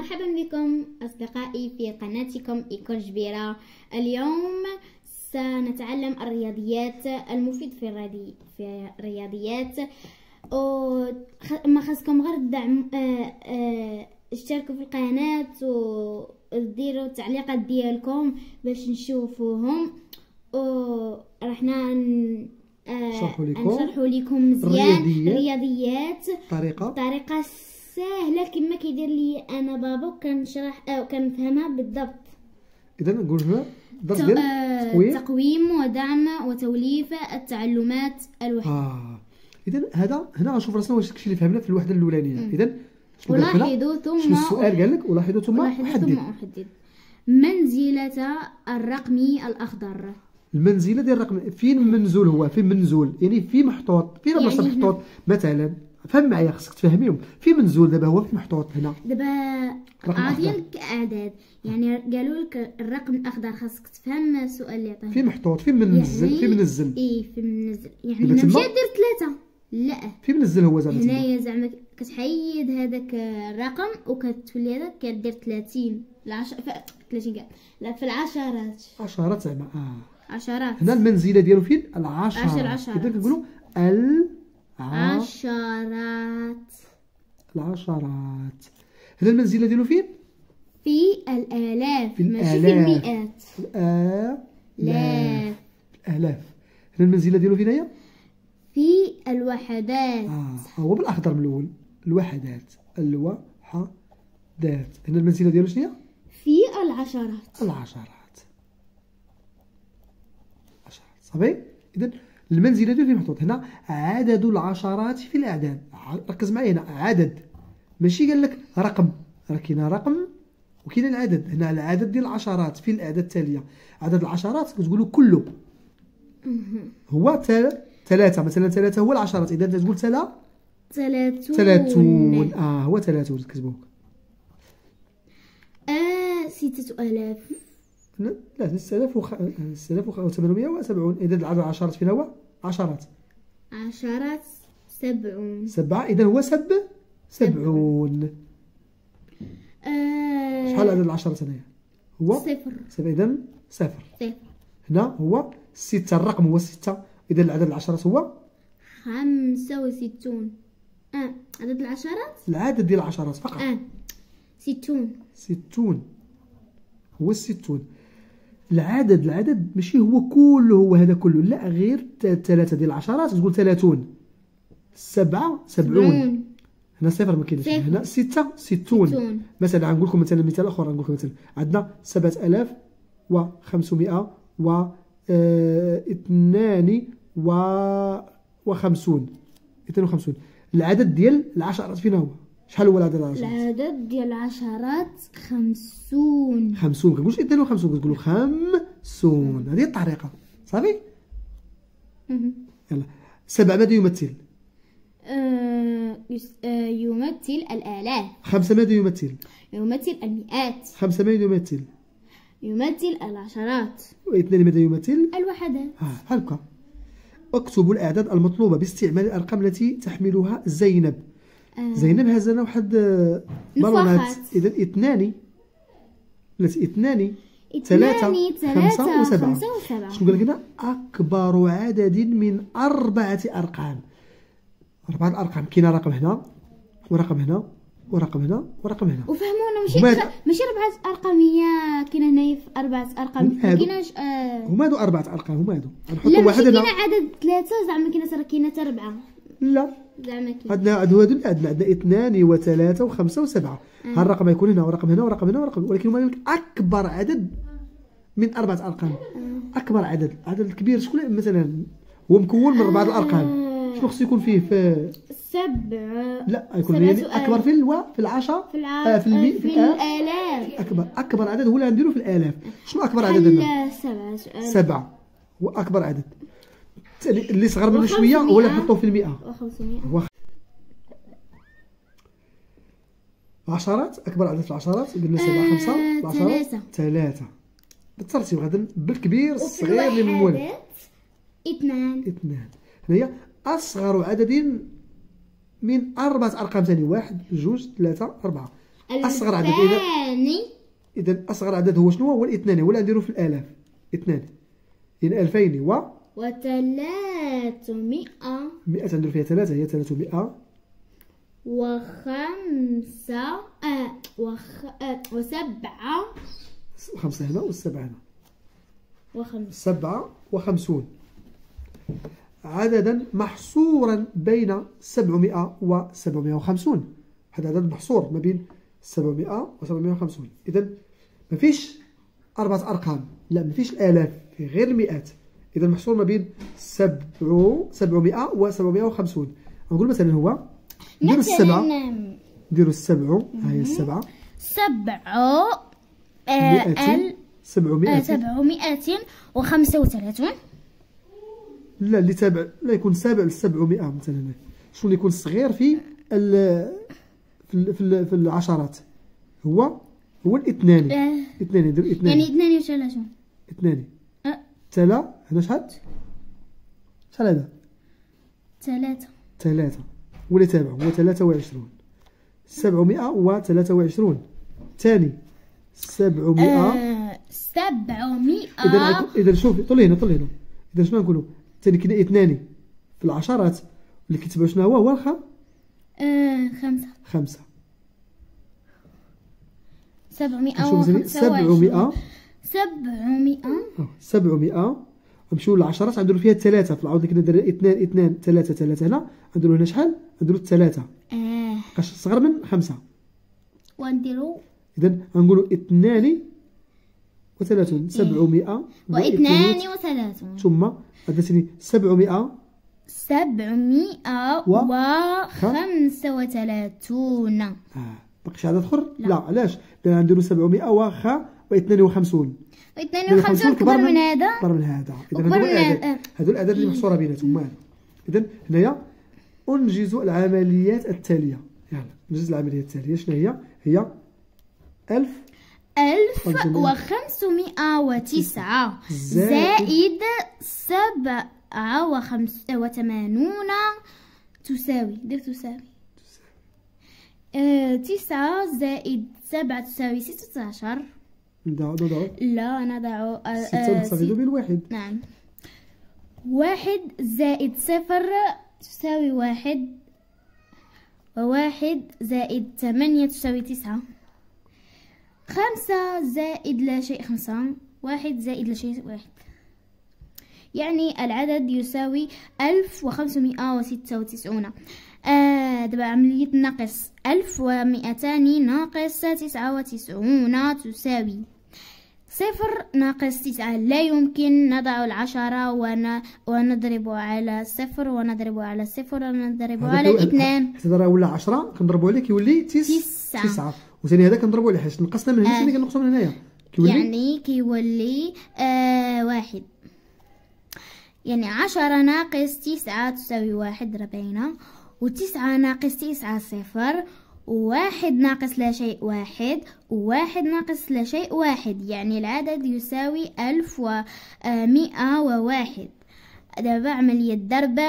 مرحبا بكم أصدقائي في قناتكم إيكول جبيرة. اليوم سنتعلم الرياضيات، المفيد في الرياضيات. ما خاصكم غير الدعم، اشتركوا في القناة وديروا التعليقات ديالكم باش نشوفوهم، ورح نشرحوا لكم مزيان الرياضيات بطريقه سهله كما كيدير لي انا بابا، كنشرح كنفهمها بالضبط. اذا نقول هنا درس ديال تقويم ودعم وتوليف التعلمات الوحده. اذا هنا غنشوف راسنا واش داكشي اللي فهمنا في الوحده الاولانيه. اذا ولاحظوا ثم السؤال قال لك ولاحظوا ثم حدد منزلة الرقم الأخضر. المنزله ديال الرقم فين منزول، هو فين منزول يعني في محطوط، فين بلاصه يعني محطوط مثلا. فهم معايا، خصك تفهميهم. في منزول دابا هو في محطوط هنا. دابا عاطينك اعداد، يعني قالوا لك الرقم الاخضر، خاصك تفهم السؤال اللي عطاه. في محطوط، في منزل، يعني في منزل. في منزل يعني ماشي دير 3، لا في منزل هو زعما هنايا زعما كتحيد هذاك الرقم وكتولي هذاك كدير 30 30 كاع، لا في العشرات. عشرات زعما عشرات. هنا المنزله ديالو فين؟ العشرات. اذا كنقولوا العشرات. هنا المنزله ديالو فين؟ في الالاف، ماشي في المئات. الالاف. هنا المنزله ديالو فين هي؟ في الوحدات. هو بالاخضر من الاول، الوحدات. هنا المنزله ديالو شنو هي؟ في العشرات. العشرات صافي. اذا المنزله ديالو فين محطوط؟ هنا عدد العشرات في الاعداد. ركز معايا، هنا عدد، ماشي قال لك رقم. راه كاين رقم وكاين العدد. هنا العدد ديال العشرات في الاعداد التاليه. عدد العشرات كتقولوا كله هو 3 مثلا. 3 هو العشرات. اذا تقول 30. هو 30 كتبوه. 6000. لا 6870. اذا عدد العشرات فين هو؟ عشرات 7. اذا هو 70. شحال عدد العشرات هنايا؟ هو 0. اذا 0. هنا هو 6، الرقم هو 6. اذا العدد العشرات هو 65. عدد العشرات، العدد ديال العشرات فقط 60 هو 60. العدد ماشي هو كله، هو هذا كله، لا غير 3 ديال العشرات تقول 30. 7 70. هنا 0 ما كاينش. هنا 6 60. مثلا غنقول لكم مثلا مثال اخر. غنقول لكم مثلا عندنا 7552 52. العدد ديال العشرات فين هو؟ شحال هو العدد ديال العشرات؟ العدد ديال العشرات 50. كنقولش 52، كتقولوا 50. هذه الطريقه صافي. يلا 7 ماذا يمثل؟ يمثل الآلاف. 5 ماذا يمثل؟ يمثل المئات. 5 ماذا يمثل؟ يمثل العشرات. و2 ماذا يمثل؟ الوحدات. هكا. اكتبوا الأعداد المطلوبة باستعمال الأرقام التي تحملها زينب. زينب هز لنا واحد بالونات. إذا 2 3 5 و7. شنو قال لك هنا؟ أكبر عدد من 4 أرقام. 4 أرقام. كاين رقم هنا ورقم هنا ورقم هنا ورقم هنا. وفهمونا ماشي 4 أرقام، هي كاين هنايا في 4 أرقام. ما كايناش هما هادو 4 أرقام. هما هادو غنحطوا واحد هنا. لا ماشي كاين عدد 3 زعما كاين حتى 4. لا زعما كاين. عندنا هادو اللي عندنا 2 و3 و5 و7. ها الرقم يكون هنا ورقم هنا ورقم هنا ورقم، ولكن هما أكبر عدد من 4 أرقام. أكبر عدد. العدد الكبير شكون مثلا؟ هو مكون من 4 الأرقام. شنو خصو يكون فيه؟ في 7. لا يكون يعني اكبر في العشرة في الالاف. اكبر عدد هو اللي غنديرو في الالاف. شنو اكبر عدد هنا؟ 7 هو اكبر عدد. اللي صغر منه شويه هو اللي نحطوه في المئة. و500. عشرات. اكبر عدد في العشرات قلنا 7 5 العشرات 3 بالترتيب غدا بالكبير الصغير اللي من المول. 2. هنايا أصغر عدد من 4 أرقام ثاني. 1 2 3 4. أصغر عدد إذا أصغر عدد هو شنو؟ هو الاثنان، هو اللي نديرو في الآلاف. اثنان يعني 2000 و300 100 نديرو فيها 3 هي 300 وسبعة وخمسة هنا والسبعة هنا 57 عددا محصورا بين 700 و 750. هذا عدد محصور ما بين 700 و 750. إذا ما فيش 4 أرقام، لا ما فيش الآلاف، في غير المئات. إذا محصور ما بين 700 و 750. نقول مثلا هو نديرو السبعة، نديرو السبعة، ها هي السبعة 735. لا اللي تابع لا يكون سابع ل 700 مثلا. شنو يكون صغير في في العشرات؟ هو الاثنان. اثنان ندير اثنان يعني 32 اثنان تلا هذا شحال هذا؟ 3 واللي تابع هو 23 723 ثاني 700 إذا شوفي طلي هنا إذا شنو نقولوا ثاني كاين اثنان في العشرات اللي كيتبعوا شنو هو الخا 5 700 نمشيو للعشرات نديرو فيها 3 في العوض كنا ندير 2 3 هنا نديرو هنا شحال؟ نديرو 3 بقاش صغر من 5 ونديرو إذا غنقولوا 32 732 ثم هذا ثاني 735. باقي عدد اخر؟ لا علاش؟ لان نديرو 700 واخا و52 كبر من هذا اذا هادو الاعداد اللي محصوره بيناتهم. اذا هنايا انجز العمليات التاليه. يلا ننجز العمليات التاليه. شنو هي 1509 زائد 87 تساوي 9 زائد 7 تساوي 16. لا نضع 6 نصفيدو بالواحد. نعم 1 زائد 0 تساوي 1 و1 زائد 8 تساوي 9. 5 زائد لا شيء 5 1 زائد لا شيء 1 يعني العدد يساوي 1596. دابا عملية النقص 1200 ناقص 99 تساوي 0 ناقص 9. لا يمكن نضع 10 ونضرب على 0 ونضرب على 0 ونضرب على 2. حتى راه ولا 10 كنضربوا عليه كيولي 9 وثاني هذا كنضربوا عليه حيت نقصنا من هنا ثاني كنقصوا من هنايا يعني كيولي 1. يعني 10 ناقص 9 تساوي 1 ربينا، و9 ناقص 9 0، و1 ناقص لا شيء 1، و1 ناقص لا شيء 1. يعني العدد يساوي 1101. دابا عملية ضرب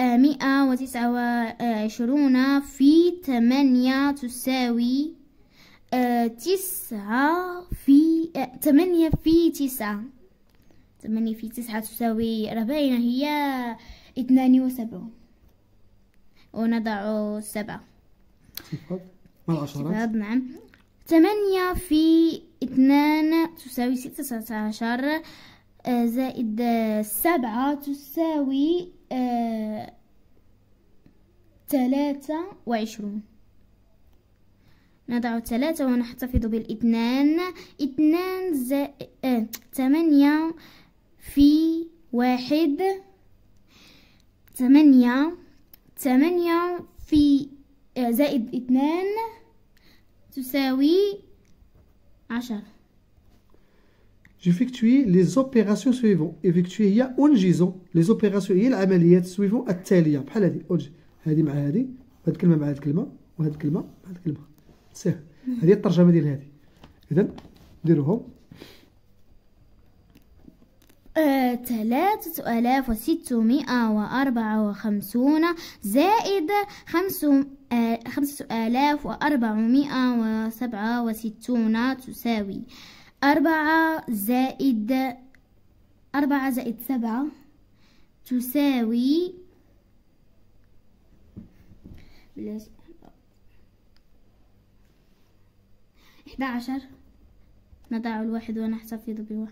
129 في 8 تساوي 9 في 8 في 9. 8 في 9 تساوي ربعنا هي 72 ونضع 7 مع العشرات. نعم 8 في 2 تساوي 16 زائد 7 تساوي 23. نضع 3 ونحتفظ بالاثنان. 2 زائد 8 في 1 8 في زائد 2 تساوي 10. J'effectue les opérations suivantes. effectuer هي أنجز les opérations هي العمليات suivantes التالية. بحال هذه مع هذه، وهذه الكلمة مع هذه الكلمة، وهذه الكلمة مع هذه الكلمة. سهل. هذه الترجمة ديال هذه. إذا نديروهم 3654 زائد 5467 تساوي 4 زائد 7 تساوي 11. نضع الواحد ونحتفظ بالواحد.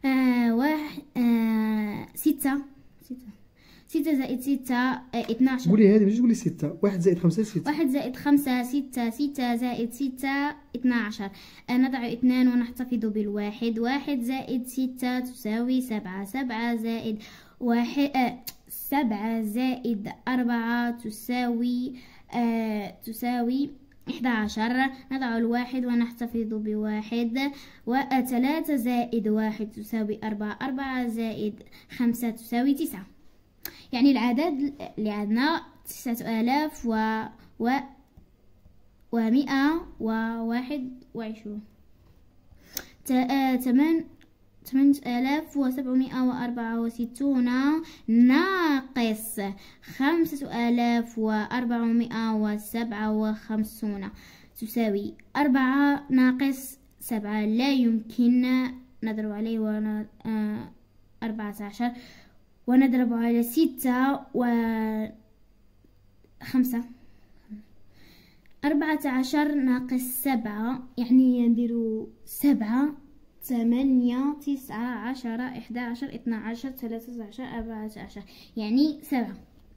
6 زائد 6 12. قولي هذه ماشي تقولي 6. 1 زائد 5 6. 1 زائد 5 6. 6 زائد 6 12. نضع 2 ونحتفظ بالواحد. 1 زائد 6 تساوي 7. 7 زائد 7 زائد 4 تساوي 11. نضع الواحد ونحتفظ بواحد. 3 زائد 1 تساوي 4. 4 زائد 5 تساوي 9. يعني العدد اللي عندنا 9121. 8764 ناقص 5457 تساوي 4 ناقص 7. لا يمكن نضرب عليه 14 ونضرب على 6 و 5. 14 ناقص 7 يعني نديرو 7 8 9 10 11 12 13 14 يعني 7.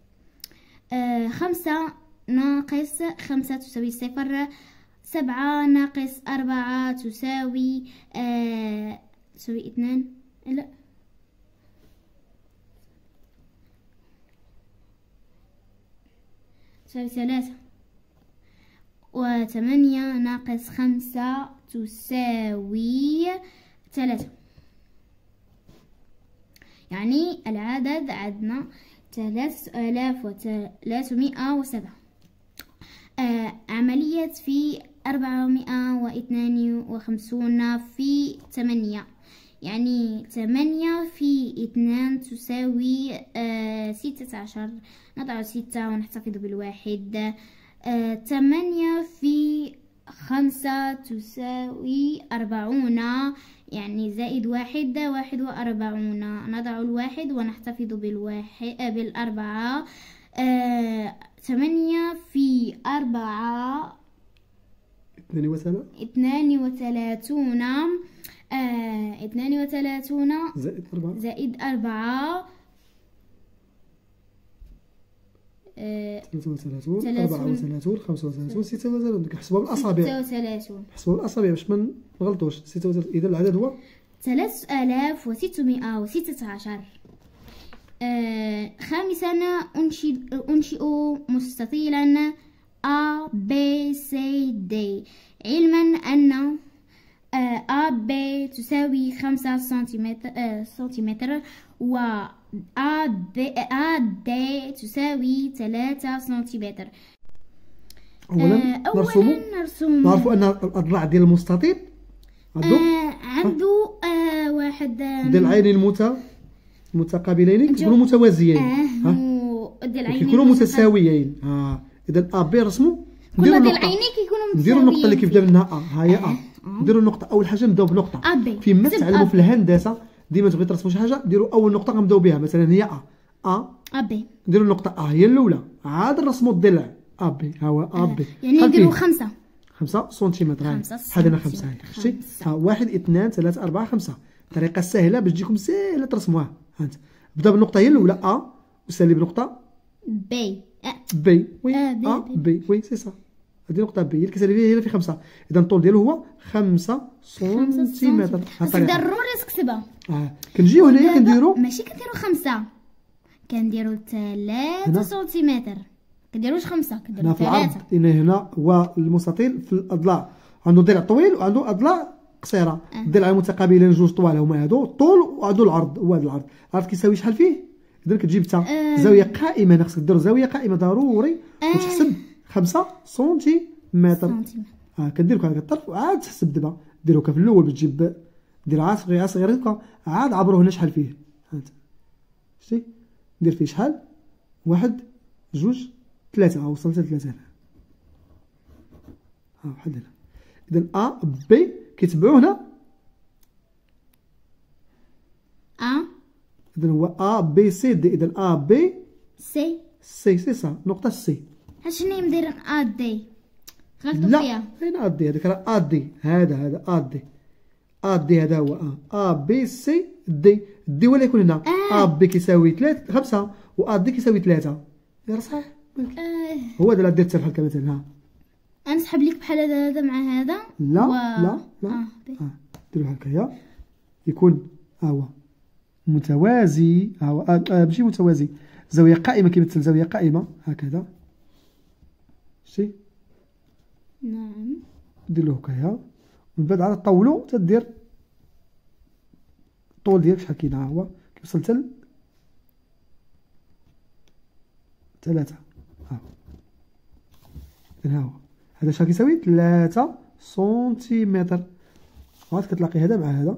5 ناقص 5 تساوي 0. 7 ناقص 4 تساوي 2. لا تساوي 3. 8 ناقص 5 تساوي 3. يعني العدد عندنا 3307. عملية في 452 في 8. يعني 8 في 2 تساوي 16. نضع 6 ونحتفظ بالواحد. 8 في 5 تساوي 40. يعني زائد 1 41. نضع الواحد ونحتفظ بالأربعة. 8 في 4 32. 32 زائد 4 زائد 4 33 34 35 36. نحسبوها بالأصابع. 36. نحسبوها بالأصابع باش ما نغلطوش. 36. إذا العدد هو 3616. خامسا أنشئ مستطيلا A B C D علما أن A B تساوي 5 سنتيمتر و A D تساوي 3 سنتيمتر. أولا نعرفوا أن الأضلاع ديال المستطيل عنده واحد ديال العينين متقابلين كيكونوا متوازيين. كيكونوا متساويين. إذا A B رسموا كل ديال العينين كيكونوا متساويين. نديروا النقطة اللي كيبدا منها A. ها هي A. نديروا النقطة أول حاجة نبداو بنقطة. فيما تعلموا في الهندسة ديما تبغي ترسموا شي حاجة ديروا أول نقطة غنبداو بها. مثلا هي A B. نديروا النقطة A هي الأولى. عاد نرسموا الضلع A B. ها هو A B. يعني نديروا 5 سنتيمتر. بحال هنا 5. شتي 1 2 3 4 5. طريقة سهلة باش تجيكم سهلة ترسموها. هانت بدا بالنقطة هي الأولى A وسالي بنقطة B. وي B وي سي سا. هذه نقطة B هي اللي كتسالي فيها هي اللي في 5. إذا الطول ديالو هو 5 سنتيمتر. ضروري تكتبها. كنجيو هنايا كنديرو ماشي كنديرو 5 كنديرو 3 سنتيمتر. كنديروش 5 كنديرو 3. هنا هو المستطيل في الأضلاع عنده ضلع طويل وعنده أضلاع قصيرة. الضلع متقابلين جوج طوال هما هادو الطول وهادو العرض. هو هذا العرض كيساوي شحال فيه. إذا كتجيب حتى زاوية قائمة. هنا خصك دير زاوية قائمة ضروري وتحسب 5 سنتيمتر. كدير هكا الطرف وعاد تحسب دابا ديرو هكا في الأول باش تجيب دير صغير هكا عاد عبرو هنا شحال فيه. شتي دير فيه شحال 1 2 3. وصلت ل 3. ها بحال هنا. اذا ا بي كيتبعوا هنا. اذا هو ا بي سي دي. اذا ا بي سي سي صا نقطه سي. شنو مديرين دي غلطوا لا فيها. فين ا دي؟ هذاك راه ا دي. هذا ا دي. ا دي هذا هو ا بي سي دي. دي ولا يكون هنا ا بي كيساوي 5 و ا دي كيساوي 3. راه صح. هو هذا اللي دير بحال هكا مثلا. ها نسحب لك بحال هذا مع هذا. لا لا لا دير بحال هكايا يكون ها هو متوازي. ها هو ماشي متوازي، زاويه قائمه كيمثل زاويه قائمه هكذا. شتي؟ نعم. دير له هكايا ومن بعد عاد طولو تدير الطول ديالك شحال كاين. ها هو كيوصل حتى 3. ها إذن ها هو هذا شحال كيساوي 3 سنتيمتر. عاد كتلاقي هذا مع هذا.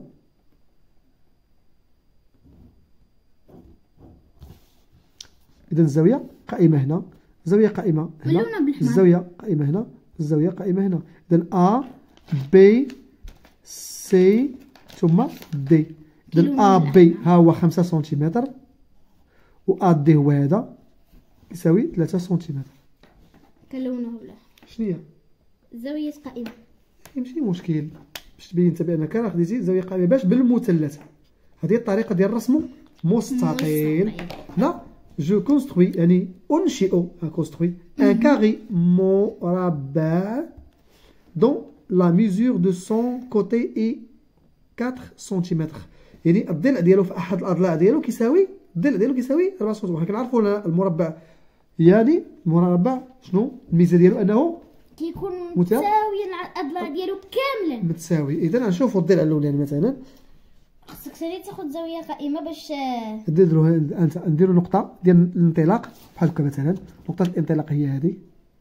إذا الزاوية قائمة هنا، الزاوية قائمة هنا، الزاوية قائمة هنا، الزاوية قائمة هنا. إذا أ بي سي ثم دي. إذا أ بي ها هو 5 سنتيمتر و أ دي هو هذا يساوي 3 سنتيمتر. كلونه ولا شنو هي؟ زاوية قائمة. ماشي مشكل باش تبين انت بانك راه خديتي زاوية قائمة باش بالمثلث. هذه الطريقة ديال رسمه مستطيل. لا جو كونستروي يعني أنشئ كونستروي ان كاري مربع دون لا ميزور دو سون كوتي اي 4 سنتيمتر. يعني الضلع ديالو في احد الاضلاع ديالو كيساوي الضلع ديالو كيساوي 4 سنتيمتر. كنعرفوا المربع يعني المربع شنو الميزه ديالو انه كيكون متساوي الاضلاع ديالو كاملا متساوي. اذا نشوفوا الضلع الاولاني مثلا خصك تاخذ زاويه قائمه باش نديروا نقطه ديال الانطلاق بحال هكا مثلا. نقطه الانطلاق هي هذه.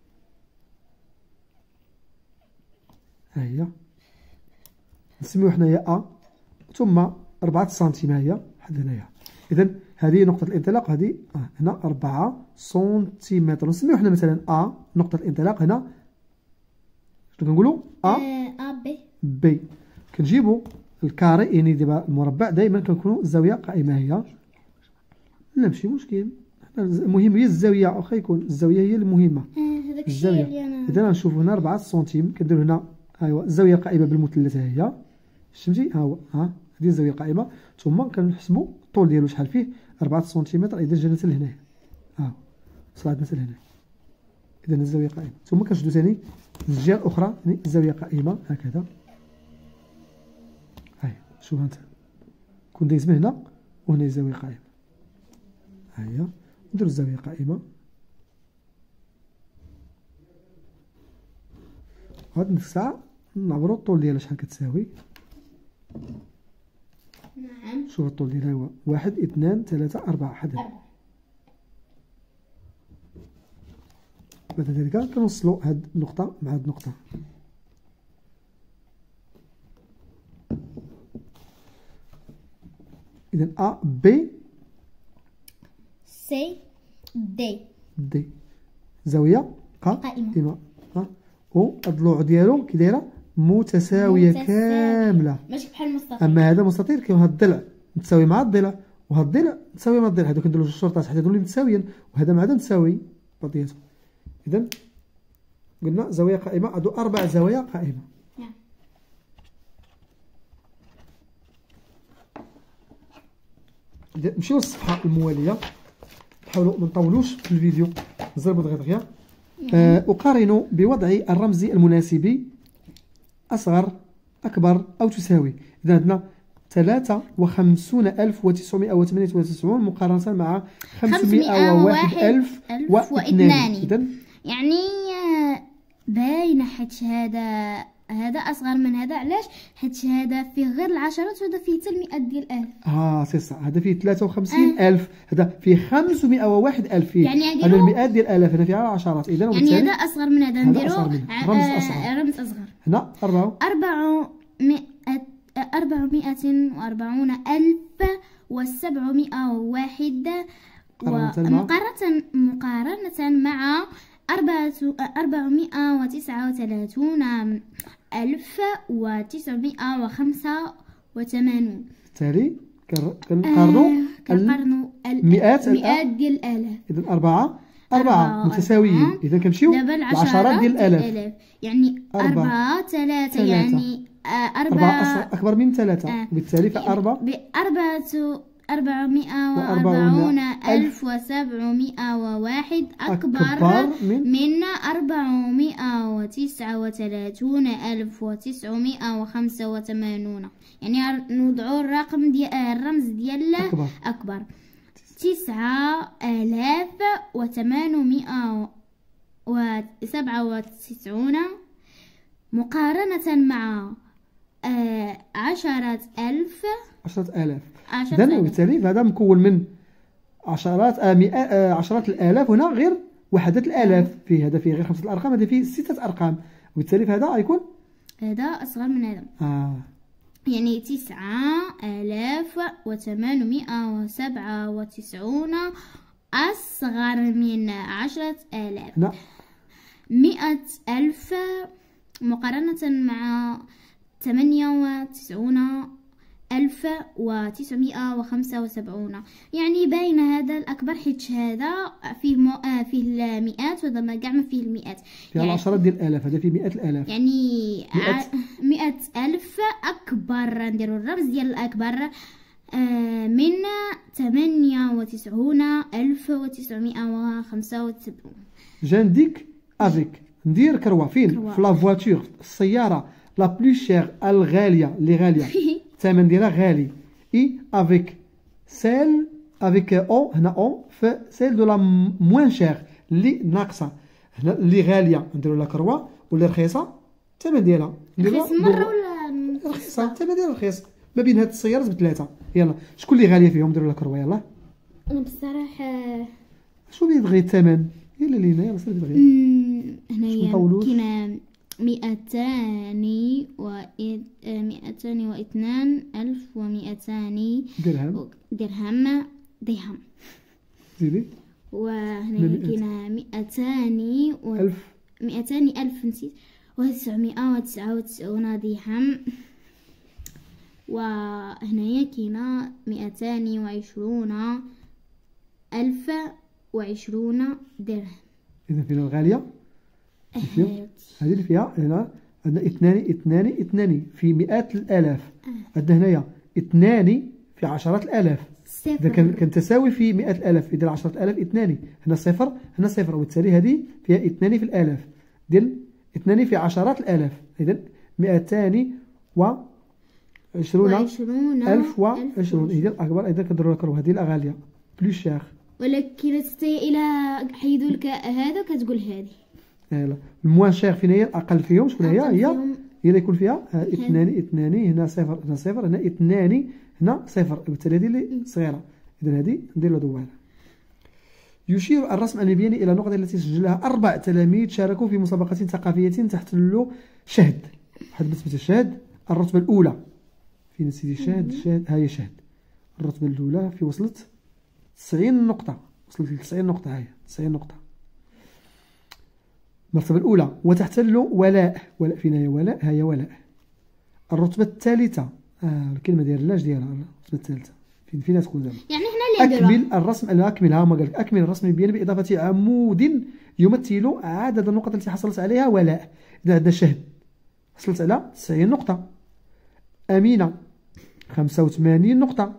ها هي نسميو حنايا ا ثم 4 سنتيم. ها هي بحال هنايا. اذا هذه نقطه الانطلاق. هذه هنا 4 سنتيمتر. نسميو حنا مثلا ا نقطه الانطلاق هنا شنو كنقولوا ا بي بي. كنجيبوا الكاري يعني دابا المربع دائما كنكونوا الزاويه قائمه. هي لا ماشي مشكل. المهم هي الزاويه واخا يكون الزاويه هي المهمه. هذاك الشيء اللي انا اذا نشوفوا هنا 4 سنتيم كنديروا هنا ايوا الزاويه قائمه بالمثلث. ها هي شفتي ها هو هذه الزاويه قائمه ثم كنحسبوا الطول ديالو شحال فيه 4 سنتيمتر. اذا جينا حتى لهنايا ها وصلنا حتى لهنا. اذا الزاويه قائمه ثم كنشدوا ثاني الجهه الاخرى يعني الزاويه قائمه هكذا. هاي شوف انت كون دايز من هنا وهنا الزاويه قائمه. ها هي نديروا الزاويه قائمه. هاد ديك الساعه نعبروا الطول ديالها شحال كتساوي. نعم شوف الطول ديالها هو 1 2 3 4 حدا. بعد ذلك كنوصلوا هاد النقطه مع هاد النقطه. اذا ا بي سي دي دي زاويه قائمه. و الضلوع ديالو كي دايره متساويه كامله ماشي بحال المستطيل. اما هذا مستطيل كيكون هاد الضلع متساوي مع الضلع وهاد الضلع متساوي مع الضلع. هادو كنديروا الشرطات حتى يولي متساويين وهذا مع هذا متساوي بعضياتهم. اذا قلنا زاويه قائمه. هادو 4 زوايا قائمه. إذا نمشيو للصفحه المواليه نحاولوا ما نطولوش في الفيديو نزربوا دغيا. أقارن بوضع الرمز المناسب أصغر أكبر أو تساوي. إذا عندنا 53998 مقارنة مع 501,002. إذا يعني باينة حيت هذا أصغر من هذا. علاش؟ حيت هذا فيه غير العشرات وهذا فيه حتى المئات ديال الآلاف. سي صح. هذا فيه 53,000 هذا فيه 501,000. يعني هذا المئات ديال الآلاف هنا فيها عشرات. إذا يعني هذا أصغر من هذا. نديرو رمز أصغر. هنا 440,701 مقارنة مع 434,985. بالتالي كنقارنوا المئات ديال الآلاف. إذا أربعة متساويين. إذا كنمشيو العشرات ديال الآلاف. يعني 4 3 يعني 4 أكبر من 3 وبالتالي فأربعة 440,701 أكبر من 439,985. يعني نوضعوا الرقم ديال الرمز ديال أكبر 9,897 مقارنة مع 10,000. إذن وبالتالي فهذا مكون من عشرات الآلاف. هنا غير وحدات الآلاف، فيه هذا فيه غير 5 الأرقام، هذا فيه 6 أرقام، وبالتالي فهذا غيكون هذا أصغر من هذا. يعني 9,897 أصغر من 10,000. 100,000 مقارنة مع 98,975. يعني باين هذا الأكبر، حيت هذا فيه المئات وهذا ما كاع ما فيه المئات. فيه يعني العشرات ديال الآلاف، هذا فيه مئات الآلاف. يعني 100,000 أكبر، نديرو الرمز ديال الأكبر من 98,975. جنديك افيك ندير كروه فين؟ في لا فواتور، السياره لا بلو شير، الغاليه اللي غاليه الثمن ديالها غالي. اي افيك سيل افيك او، هنا او في سيل دو لا موان شير اللي ناقصه. هنا اللي غاليه نديرو لها كروه، واللي رخيصه الثمن ديالها رخيص مره ولا رخيصه الثمن ديالها رخيص. ما بين هاد السيارات بثلاثه. يلا شكون اللي غاليه فيهم؟ نديرو لها كروه. يلا انا بصراحه شو بيد غير الثمن؟ يلا لينا يلا سير بغي. هنايا كاينه 202,200 درهم. زيدي. وهنا كاينه 200,999 درهم. وهنايا كاينه 220,020 درهم. إذا فينا الغالية هذه اللي فيها. هنا عندنا اثنان في مئات الآلاف. عندنا هنايا اثنان في عشرات الآلاف. إذا كان تساوي في مئات الآلاف، إذا 10,000 اثنان. هنا صفر هنا صفر، وبالتالي هذه فيها اثنان في الآلاف ديال اثنان في عشرات الآلاف. إذا 220,020 هي الأكبر. إذا كنديرو لك هذه الغالية بلو شير. ولكن إلى حيدوا لك هذا كتقول هذه. لا الموان شير فين هي الأقل فيهم؟ شكون هي اللي يكون فيها اثنان هنا صفر هنا صفر هنا اثنان هنا صفر، بالتالي هذه اللي صغيرة. إذا هذه ندير لها دوالة. يشير الرسم الليبياني إلى النقطة التي سجلها 4 تلاميذ شاركوا في مسابقة ثقافية تحتل شهد. واحد بالنسبة للشهد الرتبة الأولى فين سيدي؟ شهد ها هي شهد. الرتبة الأولى في وصلت 90 نقطة، وصلت ل 90 نقطة. هاي 90 نقطة المرتبة الأولى. وتحتل ولاء فين هي ولاء؟ هي ولاء. الرتبة الثالثة الكلمة ديال لاش ديالها الرتبة الثالثة فين تكون زعما؟ يعني هنا اللي أكمل الرسم. أكملها ما قالك أكمل الرسم الليبياني بإضافة عمود يمثل عدد النقط التي حصلت عليها ولاء. إذا عندنا شهد حصلت على 90 نقطة، أمينة 85 نقطة.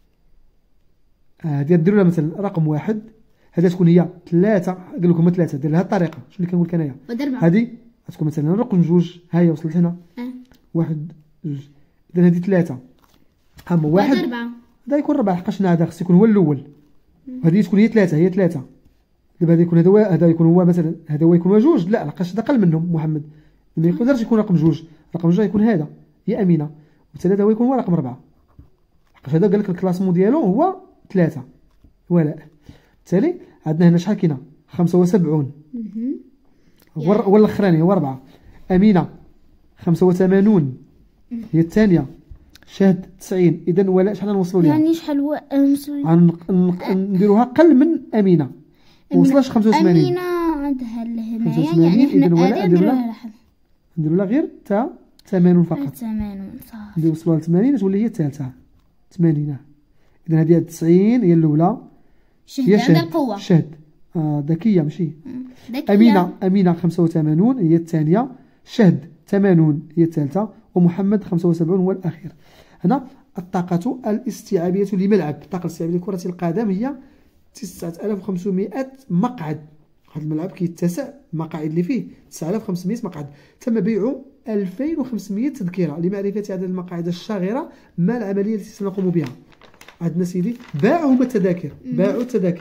هذه ديروا لها مثلا رقم 1، هذا تكون هي 3. قال لكم 3 دير لها الطريقة. شنو اللي كنقول لك انايا؟ هذه تكون مثلا رقم 2. ها هي وصلت هنا 1 2. إذا هذه 3 أما 1 هذا يكون 4 لحقاش هذا خص يكون هو الأول. هذه تكون هي 3 هي 3. دابا هذا يكون هذا يكون هو مثلا هذا هو يكون هو 2. لا لحقاش هذا أقل منهم محمد. ما يقدرش يكون رقم 2. رقم 2 يكون هذا هي أمينة، وبالتالي هذا هو يكون هو رقم 4 لحقاش هذا قال لك الكلاسمون ديالو هو 3 ولاء. بالتالي عندنا هنا شحال كاينه؟ 75 هو الاخراني هو 4. أمينة 85 هي الثانية. شهد 90. إذا ولاء شحال نوصلوا ليها؟ يعني شحال نديروها أقل من أمينة. ما وصلش 85. أمينة عندها 85 يعني إذا حنا ولا نديرو لها غير 80 فقط. 80 صافي. نديرو وصلوا ل 80 تولي هي الثالثة. 80. إذا هذه 90 هي الأولى. هي عندها القوة. شهد. ذكية ماشي. ذكية. أمينة 85 هي الثانية. شهد 80 هي الثالثة. ومحمد 75 هو الأخير. هنا الطاقة الاستيعابية لملعب. الطاقة الاستيعابية لكرة القدم هي 9500 مقعد. هذا الملعب كيتسع المقاعد اللي فيه 9500 مقعد. تم بيع 2500 تذكرة. لمعرفة عدد المقاعد الشاغرة ما العملية التي سنقوم بها؟ عندنا سيدي باعوا هما التذاكر. باعوا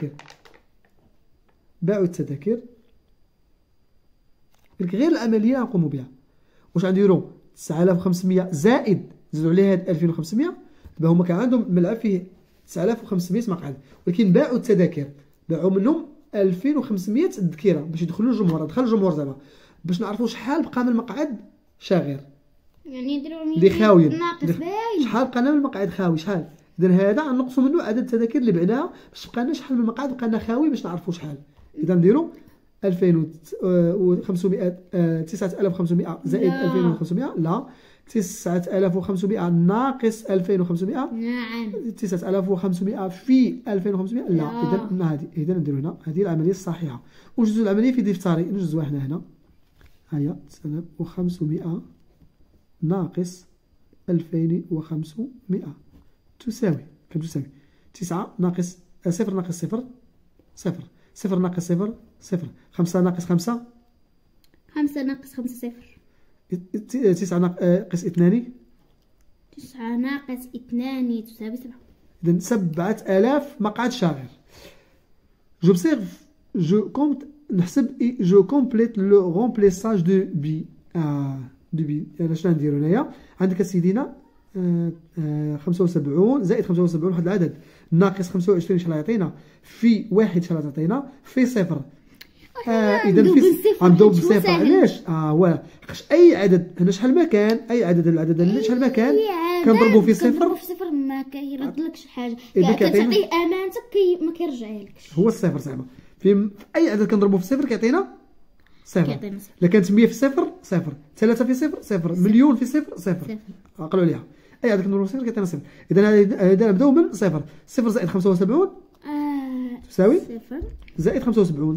التذاكر غير العملية نقوم بها. واش غنديرو 9500 زائد زيدوا عليها هاد 2500. دابا هما كان عندهم ملعب فيه 9500 مقعد، ولكن باعوا التذاكر. باعوا منهم 2500 تذكره باش يدخلوا الجمهور. دخل الجمهور زعما باش نعرفوا شحال بقى من المقعد شاغر يعني نديرو اللي خاويين. ناقص باين شحال بقى من المقعد خاوي شحال. اذا هذا غنقصوا منه عدد التذاكر اللي بعناها باش بقى لنا شحال من المقعد بقى لنا خاوي باش نعرفوا شحال. اذا نديروا 2500 9500 زائد 2500 لا 9500 ناقص 2500. نعم 9500 في 2500 لا. اذا نديرو هنا هذه العمليه الصحيحه. ونجزوا العمليه في دفتري نجزوها حنا هنا. ها هي 9500 ناقص 2500 تساوي كم تساوي 9 ناقص 0 ناقص 0 0 0 ناقص 0 0 5 ناقص 5 5 ناقص 5 0 9 ناقص 2 9 ناقص 2 تساوي 7. إذا 7000 مقعد شاغر. جو كومت نحسب جو كومبليت لو رومبليساج دو بي. يعني شنو نديرو هنايا؟ عندك سيدينا 75 زائد 75 واحد العدد ناقص 25 شحال يعطينا في 1 شحال تعطينا في 0. اذا في غنبداو بالصفر. علاش؟ واه حقاش اي عدد هنا شحال ما كان اي عدد العدد اللي شحال ما كان كنضربوا في صفر. في صفر ما كيردلكش حاجه. كتعطيه امانتك ما كيرجعهالكش. هو الصفر زعما في اي عدد كنضربوا في صفر كيعطينا صفر. الا كانت 100 في صفر صفر، 3 في صفر صفر، مليون في صفر صفر. عقلوا عليها اي عدد كنضربوا في صفر كيعطينا صفر. اذا هذا نبداو من صفر. صفر زائد 75 تساوي صفر زائد 75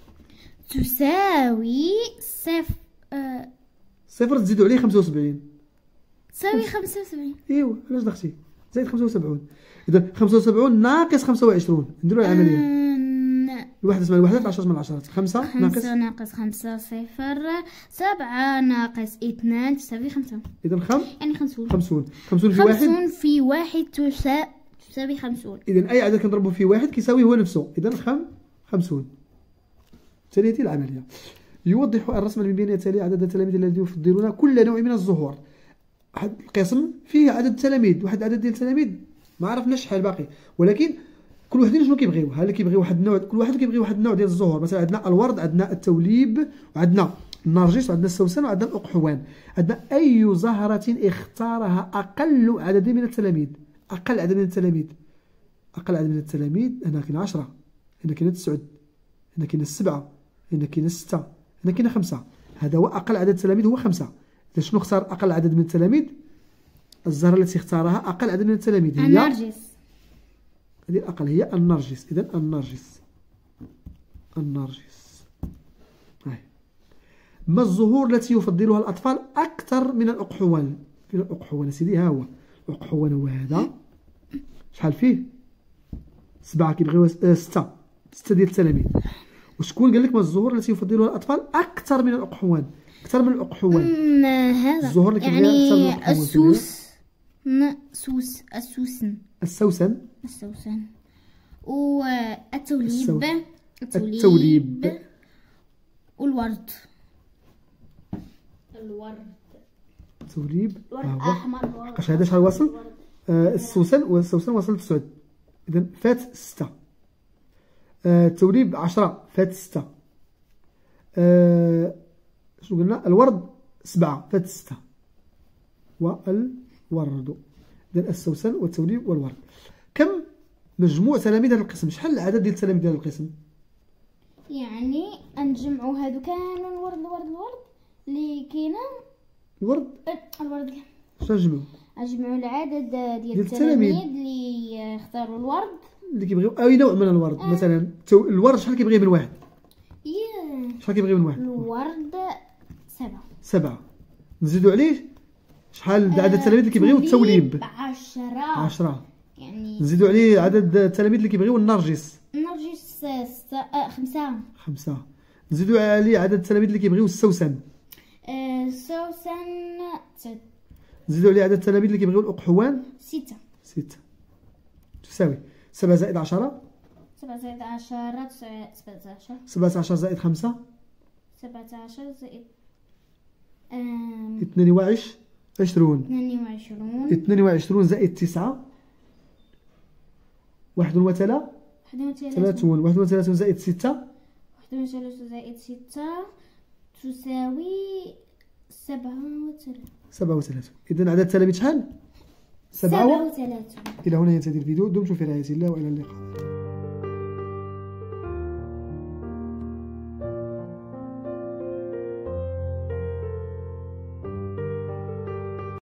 تساوي صفر. صفر تزيدوا عليه 75 تساوي 75. ايوا علاش ضغطتي زائد 75. اذا 75 ناقص 25 نديروا العمليه. الواحد اسمها الوحدات 10 من العشرات. 5 ناقص 5 صفر. 7 ناقص 2 تساوي 5. اذا يعني 50 50 في واحد 50 في واحد تساوي 50. اذا اي عدد كنضربوا فيه واحد كيساوي هو نفسه. اذا 50 تالي العمليه. يوضح الرسم من بين يتالي عدد التلاميذ الذين يفضلون كل نوع من الزهور. واحد القسم فيه عدد التلاميذ، واحد العدد ديال التلاميذ ما عرفناش شحال باقي، ولكن كل واحد شنو كيبغيو. هل كيبغيو واحد النوع، كل واحد كيبغي واحد النوع ديال الزهور. مثلا عندنا الورد، عندنا التوليب، وعندنا النرجس، وعندنا السوسن، وعندنا الاقحوان. عندنا اي زهرة اختارها اقل عدد من التلاميذ. اقل عدد من التلاميذ هنا كاين 10، هنا كاين 9، هنا كاين 7، هنا كاين 6، هنا كاين 5. هذا هو اقل عدد التلاميذ هو 5. اذا شنو اختار اقل عدد من التلاميذ؟ الزهرة التي اختارها اقل عدد من التلاميذ هي النرجس. هذه الأقل هي النرجس. إذا النرجس هاي. ما الزهور التي يفضلها الأطفال أكثر من الأقحوان؟ فين الأقحوان سيدي؟ ها هو الأقحوان هو هذا. شحال فيه؟ 7 كيبغيو 6 ديال التلاميذ. وشكون قال لك ما الزهور التي يفضلها الأطفال أكثر من الأقحوان؟ أكثر من الأقحوان هذا الزهور اللي كيبغيها أكثر من الأقحوان. السوسن والتوليب والورد. التوليب احمر. حقاش هذا شحال واصل؟ السوسن واصل 9. اذا فات 6. التوليب 10 فات 6. شنو قلنا؟ الورد 7 فات 6. والورد. إذا السوسن والتوليب والورد. كم مجموع تلاميذ هذا القسم؟ شحال العدد ديال التلاميذ ديال القسم؟ يعني نجمعوا هادو كانوا الورد اللي كاينه. الورد شنو نجمعوا؟ نجمعوا العدد ديال التلاميذ اللي اختاروا الورد اللي كيبغيو اي نوع من الورد. مثلا الورد شحال كيبغي من واحد؟ شحال كيبغي من واحد؟ الورد 7. نزيدوا عليه شحال عدد التلاميذ اللي كيبغيو التوليب؟ 10. يعني نزيدوا عليه عدد التلاميذ اللي كيبغيو النرجس 5. نزيدوا عليه عدد التلاميذ اللي كيبغيو السوسن سوسن 9. نزيدوا عليه عدد التلاميذ اللي كيبغيو الاقحوان 6 تساوي 7 زائد 10 17 زائد 5 17 زائد 22 زائد 9 31 زائد 6 تساوي 37. إذن عدد التلاميذ شحال؟ 37. 37. إلى هنا ينتهي الفيديو. دمتم في رعاية الله وإلى اللقاء.